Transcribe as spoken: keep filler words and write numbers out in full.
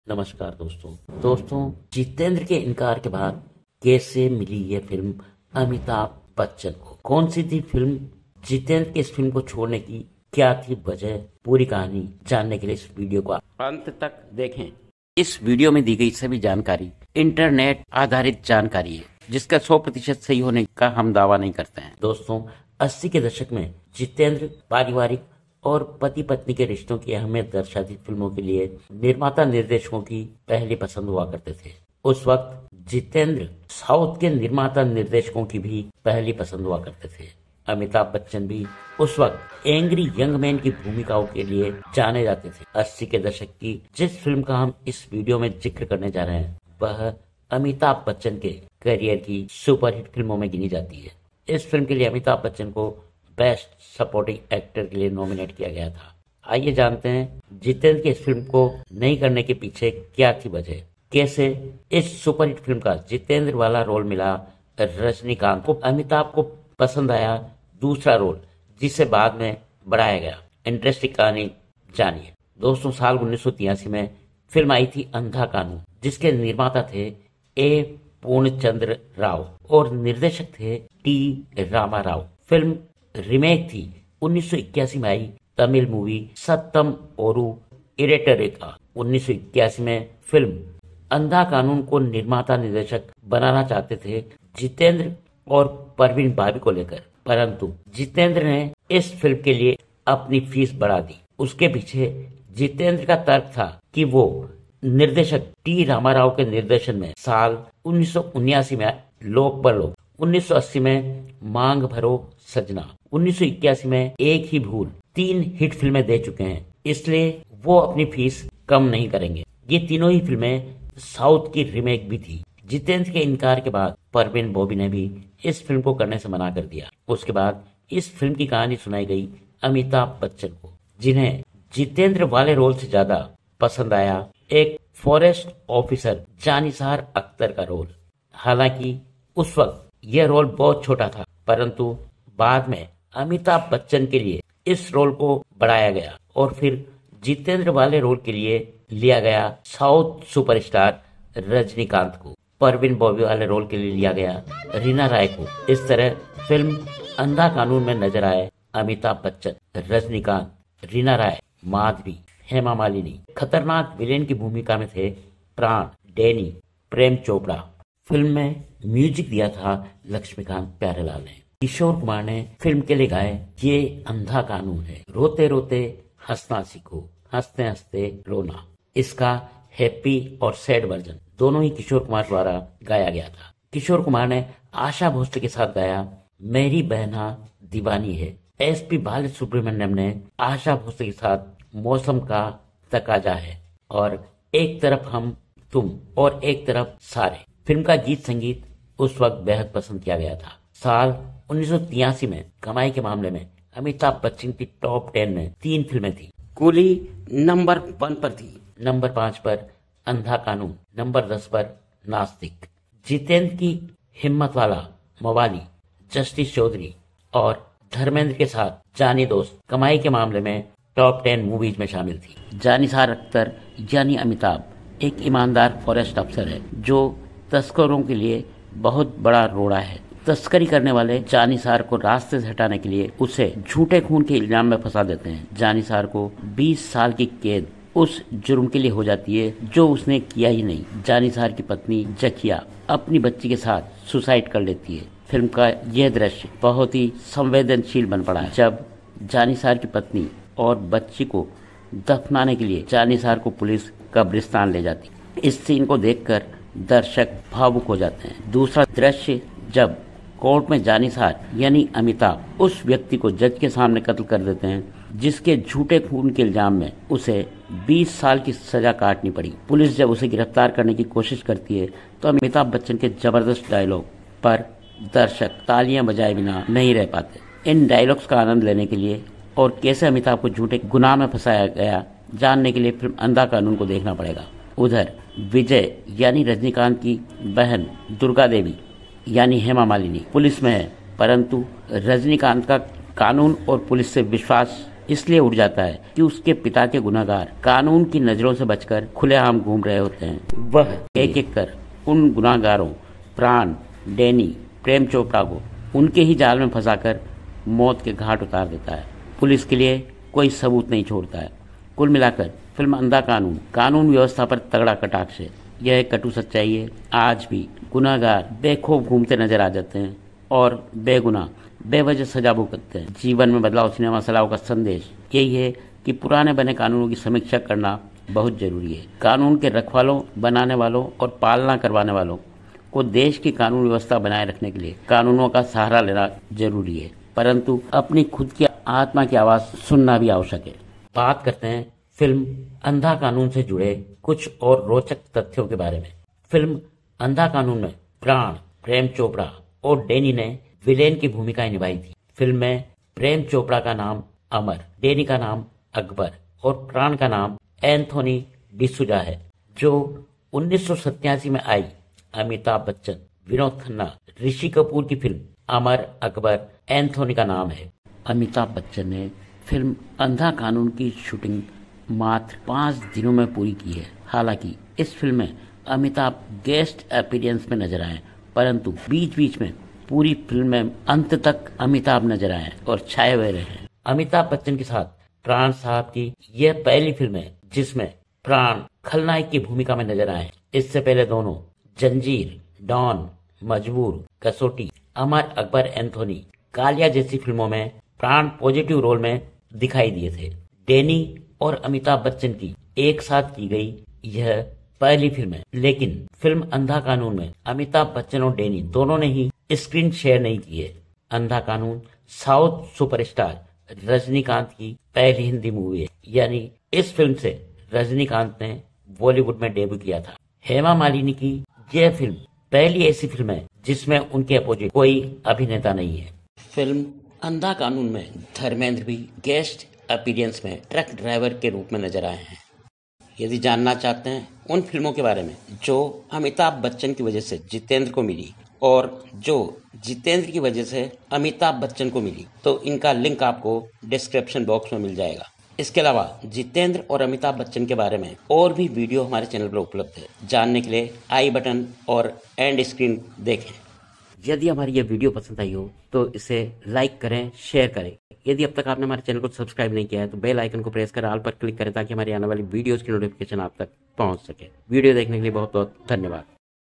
नमस्कार दोस्तों दोस्तों जितेंद्र के इनकार के बाद कैसे मिली ये फिल्म अमिताभ बच्चन को? कौन सी थी फिल्म? जितेंद्र के इस फिल्म को छोड़ने की क्या थी वजह? पूरी कहानी जानने के लिए इस वीडियो को अंत तक देखें। इस वीडियो में दी गई सभी जानकारी इंटरनेट आधारित जानकारी है, जिसका सौ प्रतिशत सही होने का हम दावा नहीं करते हैं। दोस्तों, अस्सी के दशक में जितेंद्र पारिवारिक और पति पत्नी के रिश्तों की अहमियत दर्शाती फिल्मों के लिए निर्माता निर्देशकों की पहली पसंद हुआ करते थे। उस वक्त जितेंद्र साउथ के निर्माता निर्देशकों की भी पहली पसंद हुआ करते थे। अमिताभ बच्चन भी उस वक्त एंग्री यंग मैन की भूमिकाओं के लिए जाने जाते थे। अस्सी के दशक की जिस फिल्म का हम इस वीडियो में जिक्र करने जा रहे हैं वह अमिताभ बच्चन के करियर की सुपरहिट फिल्मों में गिनी जाती है। इस फिल्म के लिए अमिताभ बच्चन को बेस्ट सपोर्टिंग एक्टर के लिए नॉमिनेट किया गया था। आइए जानते हैं जितेंद्र की इस फिल्म को नहीं करने के पीछे क्या थी वजह। कैसे इस सुपरहिट फिल्म का जितेंद्र वाला रोल मिला रजनीकांत को। अमिताभ को पसंद आया दूसरा रोल, जिसे बाद में बढ़ाया गया। इंटरेस्टिंग कहानी जानिए। दोस्तों, साल उन्नीस सौ तिरासी में फिल्म आई थी अंधा कानून, जिसके निर्माता थे ए पूर्णचंद्र राव और निर्देशक थे T Rama Rao. Film remake थी उन्नीस सौ इक्यासी में आई तमिल मूवी सत्तम ओरू इरेटरे का। उन्नीस सौ इक्यासी में फिल्म अंधा कानून को निर्माता निर्देशक बनाना चाहते थे जितेंद्र और परवीन भाभी को लेकर, परंतु जितेंद्र ने इस फिल्म के लिए अपनी फीस बढ़ा दी। उसके पीछे जितेंद्र का तर्क था कि वो निर्देशक टी रामाराव के निर्देशन में साल उन्नीस सौ उन्यासी में लोक परलोक, उन्नीस सौ अस्सी में मांग भरो सजना, उन्नीस सौ इक्यासी में एक ही भूल, तीन हिट फिल्में दे चुके हैं, इसलिए वो अपनी फीस कम नहीं करेंगे। ये तीनों ही फिल्में साउथ की रीमेक भी थी। जितेंद्र के इनकार के बाद परवीन बॉबी ने भी इस फिल्म को करने से मना कर दिया। उसके बाद इस फिल्म की कहानी सुनाई गई अमिताभ बच्चन को, जिन्हें जितेंद्र वाले रोल से ज्यादा पसंद आया एक फॉरेस्ट ऑफिसर जानिसार अख्तर का रोल। हालांकि उस वक्त यह रोल बहुत छोटा था, परंतु बाद में अमिताभ बच्चन के लिए इस रोल को बढ़ाया गया और फिर जितेंद्र वाले रोल के लिए लिया गया साउथ सुपरस्टार रजनीकांत को। परवीन बॉबी वाले रोल के लिए लिया गया रीना राय को। इस तरह फिल्म अंधा कानून में नजर आए अमिताभ बच्चन, रजनीकांत, रीना राय, माधवी, हेमा मालिनी। खतरनाक विलेन की भूमिका में थे प्राण, डैनी, प्रेम चोपड़ा। फिल्म में म्यूजिक दिया था लक्ष्मीकांत प्यारेलाल ने। किशोर कुमार ने फिल्म के लिए गाए ये अंधा कानून है, रोते रोते हंसना सीखो, हंसते हंसते रोना। इसका हैप्पी और सैड वर्जन दोनों ही किशोर कुमार द्वारा गाया गया था। किशोर कुमार ने आशा भोसले के साथ गाया मेरी बहना दीवानी है। एस पी बाल सुब्रमण्यम ने आशा भोसले के साथ मौसम का तकाजा है और एक तरफ हम तुम और एक तरफ सारे। फिल्म का गीत संगीत उस वक्त बेहद पसंद किया गया था। साल उन्नीस सौ तिरासी में कमाई के मामले में अमिताभ बच्चन की टॉप टेन में तीन फिल्में थी। कूली नंबर वन पर थी, नंबर पाँच पर अंधा कानून, नंबर दस पर नास्तिक। जितेंद्र की हिम्मत वाला, मवाली, जस्टिस चौधरी और धर्मेंद्र के साथ जानी दोस्त कमाई के मामले में टॉप टेन मूवीज में शामिल थी। जानिसार अख्तर यानी अमिताभ एक ईमानदार फॉरेस्ट अफसर है जो तस्करों के लिए बहुत बड़ा रोड़ा है। तस्करी करने वाले जानिसार को रास्ते से हटाने के लिए उसे झूठे खून के इल्जाम में फंसा देते हैं। जानिसार को बीस साल की कैद उस जुर्म के लिए हो जाती है जो उसने किया ही नहीं। जानिसार की पत्नी जकिया अपनी बच्ची के साथ सुसाइड कर लेती है। फिल्म का यह दृश्य बहुत ही संवेदनशील बन पड़ा है जब जानिसार की पत्नी और बच्ची को दफनाने के लिए जानिसार को पुलिस कब्रिस्तान ले जाती है। इस सीन को देखकर दर्शक भावुक हो जाते हैं। दूसरा दृश्य जब कोर्ट में जानिसार यानी अमिताभ उस व्यक्ति को जज के सामने कत्ल कर देते हैं जिसके झूठे खून के इल्जाम में उसे बीस साल की सजा काटनी पड़ी। पुलिस जब उसे गिरफ्तार करने की कोशिश करती है तो अमिताभ बच्चन के जबरदस्त डायलॉग पर दर्शक तालियां बजाए बिना नहीं रह पाते। इन डायलॉग्स का आनंद लेने के लिए और कैसे अमिताभ को झूठे गुनाह में फंसाया गया जानने के लिए फिल्म अंधा कानून को देखना पड़ेगा। उधर विजय यानी रजनीकांत की बहन दुर्गा देवी यानी हेमा मालिनी पुलिस में है, परंतु रजनीकांत का कानून और पुलिस से विश्वास इसलिए उठ जाता है कि उसके पिता के गुनाहगार कानून की नजरों से बचकर खुलेआम घूम रहे होते हैं। वह एक एक कर उन गुनाहगारों प्राण, डैनी, प्रेम चोपड़ा को उनके ही जाल में फंसाकर मौत के घाट उतार देता है। पुलिस के लिए कोई सबूत नहीं छोड़ता है। कुल मिलाकर फिल्म अंधा कानून कानून व्यवस्था पर तगड़ा कटाक्ष है। यह एक कटु सच्चाई है। आज भी गुनाहगार बेखौफ घूमते नजर आ जाते हैं और बेगुनाह बेवजह सजा भुगतते हैं। जीवन में बदलाव सिनेमा सलाह का संदेश यही है कि पुराने बने कानूनों की समीक्षा करना बहुत जरूरी है। कानून के रखवालों, बनाने वालों और पालना करवाने वालों को देश की कानून व्यवस्था बनाए रखने के लिए कानूनों का सहारा लेना जरूरी है, परंतु अपनी खुद की आत्मा की आवाज सुनना भी आवश्यक है। बात करते हैं फिल्म अंधा कानून से जुड़े कुछ और रोचक तथ्यों के बारे में। फिल्म अंधा कानून में प्राण, प्रेम चोपड़ा और डैनी ने विलेन की भूमिकाएं निभाई थी। फिल्म में प्रेम चोपड़ा का नाम अमर, डैनी का नाम अकबर और प्राण का नाम एंथोनी डिसूजा है, जो उन्नीस सौ सत्तासी में आई अमिताभ बच्चन, विनोद खन्ना, ऋषि कपूर की फिल्म अमर, अकबर, एंथोनी का नाम है। अमिताभ बच्चन ने फिल्म अंधा कानून की शूटिंग मात्र पाँच दिनों में पूरी की है। हालांकि इस फिल्म में अमिताभ गेस्ट अपीयरेंस में नजर आए, परंतु बीच बीच में पूरी फिल्म में अंत तक अमिताभ नजर आए और छाए हुए रहे। अमिताभ बच्चन के साथ प्राण साहब की यह पहली फिल्म है जिसमें प्राण खलनायक की भूमिका में नजर आए। इससे पहले दोनों जंजीर, डॉन, मजबूर, कसौटी, अमर, अकबर, एंथोनी, कालिया जैसी फिल्मों में प्राण पॉजिटिव रोल में दिखाई दिए थे। डैनी और अमिताभ बच्चन की एक साथ की गई यह पहली फिल्म है, लेकिन फिल्म अंधा कानून में अमिताभ बच्चन और डैनी दोनों ने ही स्क्रीन शेयर नहीं की है। अंधा कानून साउथ सुपरस्टार रजनीकांत की पहली हिंदी मूवी है, यानी इस फिल्म से रजनीकांत ने बॉलीवुड में डेब्यू किया था। हेमा मालिनी की यह फिल्म पहली ऐसी फिल्म है जिसमें उनके अपोजिट कोई अभिनेता नहीं है। फिल्म अंधा कानून में धर्मेंद्र भी गेस्ट अपीयरेंस में ट्रक ड्राइवर के रूप में नजर आए हैं। यदि जानना चाहते हैं उन फिल्मों के बारे में जो अमिताभ बच्चन की वजह से जितेंद्र को मिली और जो जितेंद्र की वजह से अमिताभ बच्चन को मिली, तो इनका लिंक आपको डिस्क्रिप्शन बॉक्स में मिल जाएगा। इसके अलावा जितेंद्र और अमिताभ बच्चन के बारे में और भी वीडियो हमारे चैनल पर उपलब्ध है। जानने के लिए आई बटन और एंड स्क्रीन देखें। यदि हमारी ये वीडियो पसंद आई हो तो इसे लाइक करें, शेयर करें। यदि अब तक आपने हमारे चैनल को सब्सक्राइब नहीं किया है तो बेल आइकन को प्रेस कर ऑल पर क्लिक करें ताकि हमारी आने वाली वीडियोस की नोटिफिकेशन आप तक पहुंच सके। वीडियो देखने के लिए बहुत बहुत धन्यवाद।